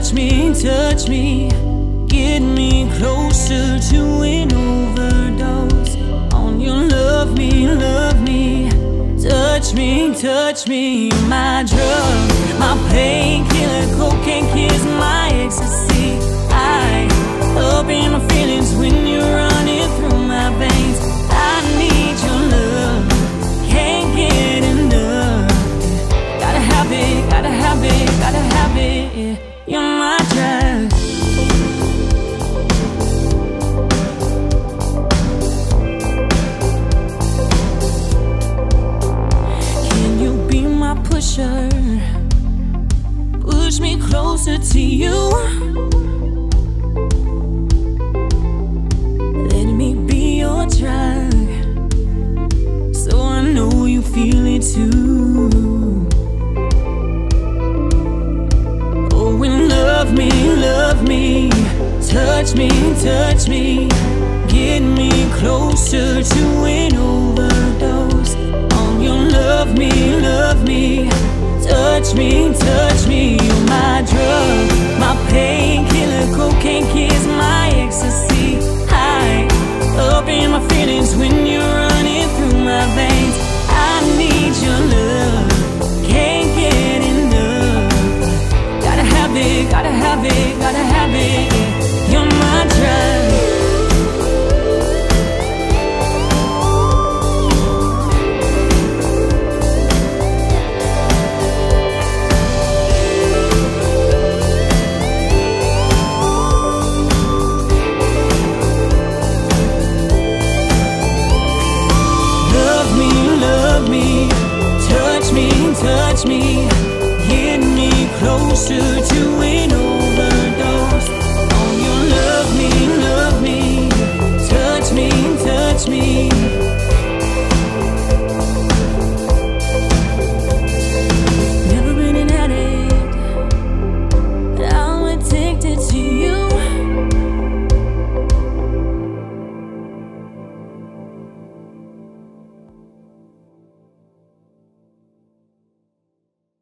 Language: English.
touch me, get me closer to an overdose on your love me, touch me, my drug, my painkiller, cocaine kiss, my ecstasy. I open my feelings when you're running through my veins. I need your love, can't get enough. Gotta have it, gotta have it, gotta have it. You're my drug. Can you be my pusher? Push me closer to you. Let me be your drug, so I know you feel it too. Oh, and love me, touch me, get me closer to an overdose on your love me, touch me, you're my drug, my painkiller, cocaine kiss, my ecstasy. I open my feelings when you're running through my veins. I need your love, can't get enough. Gotta have it, gotta have it, gotta have it. You're my drug. Touch me, get me closer to it.